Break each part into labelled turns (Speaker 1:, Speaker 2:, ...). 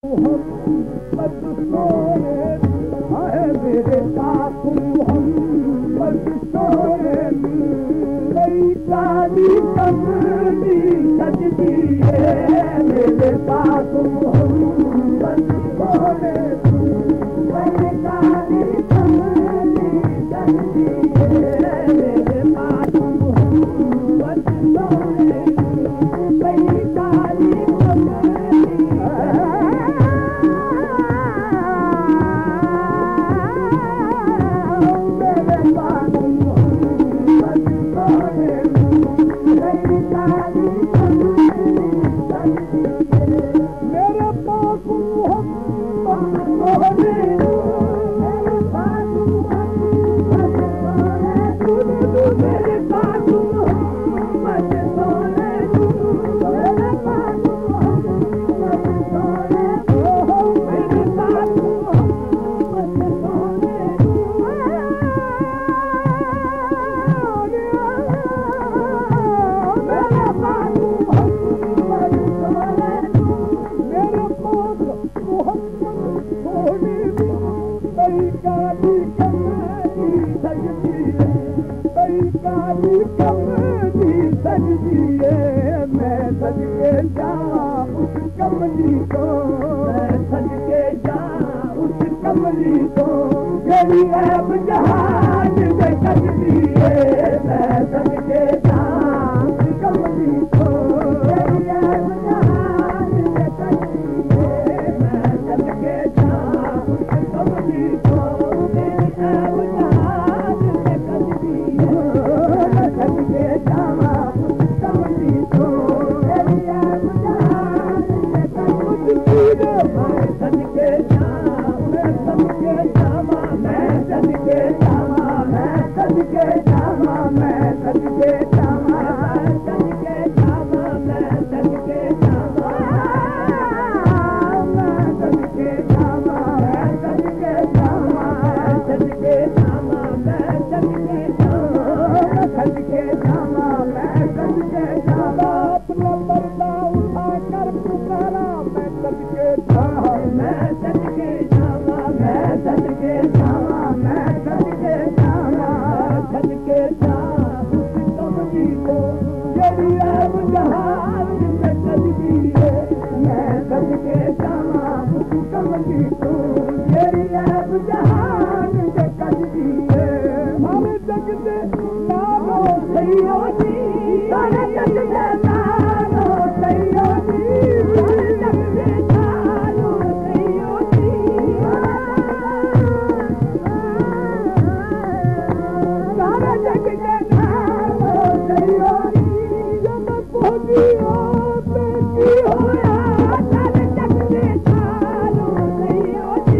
Speaker 1: Oh,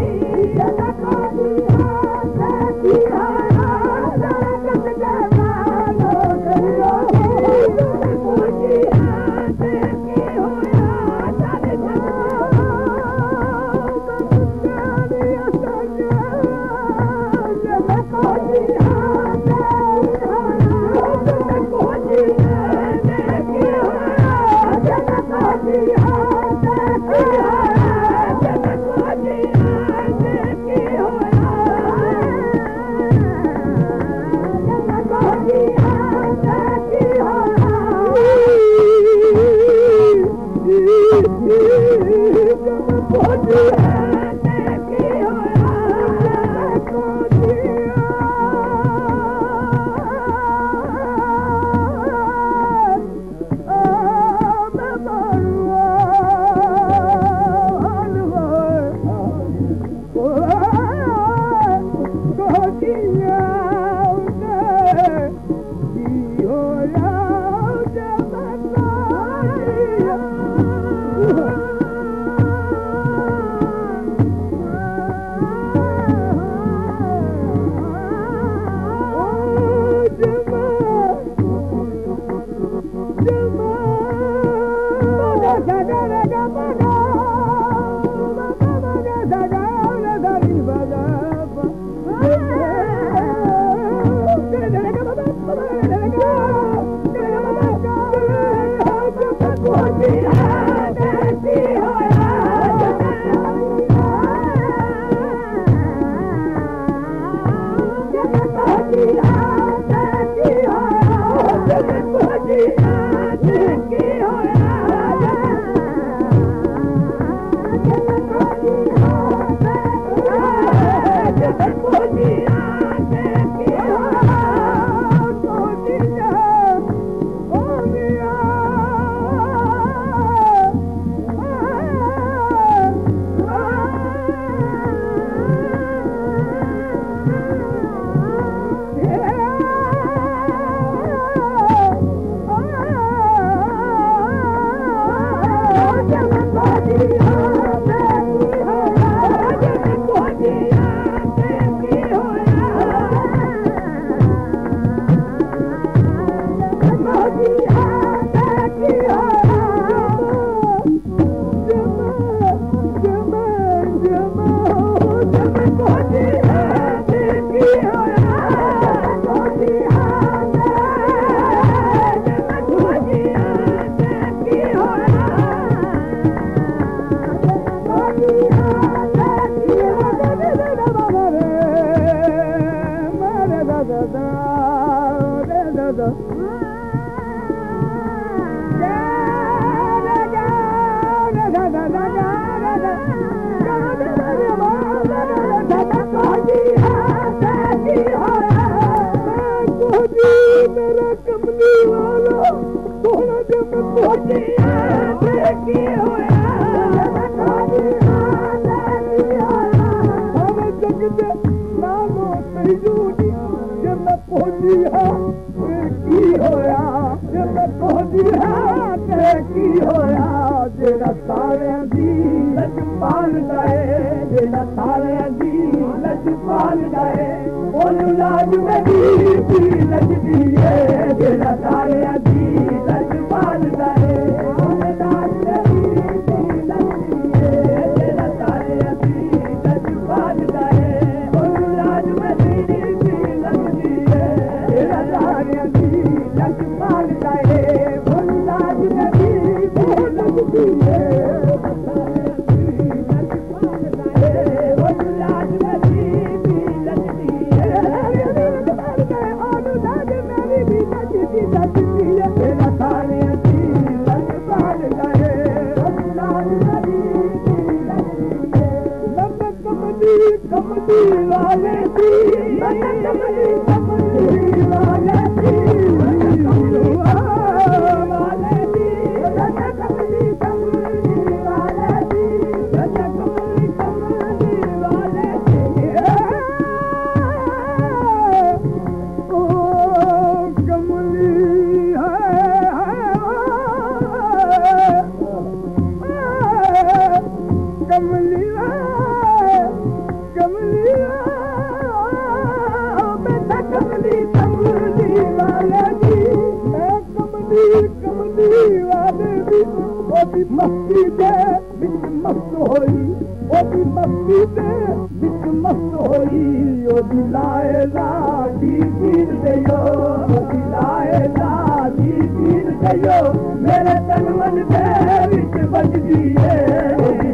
Speaker 1: मेरा कमली वाला सोना जब पहुंची की होया हमें जग दे नामो सयूदी जब मैं पहुंची की होया जब मैं पहुंची की होया जेड़ा सारे दी लजपाल जाए जेड़ा सारे दी लजपाल जाए ओनू लाज में भी लजदी है जेड़ा सारे दी लजपाल जाए ओनू लाज में भी लजदी है जेड़ा सारे दी लजपाल जाए ओनू लाज में भी लजदी है जेड़ा सारे दी लजपाल जाए ओनू लाज में भी लजदी है कमली वाले दी कमली वाले दी कमली वाले दी कमली वाले दी कमली वाले दी ओ कमली कमली मस्ती दे बिच मस्त होई ओदी मस्ती दे बिच मस्त होई ओदी लाएला दी पीर देयो ओदी लाएला दी पीर देयो मेरे तन मन दे बिच बजदी है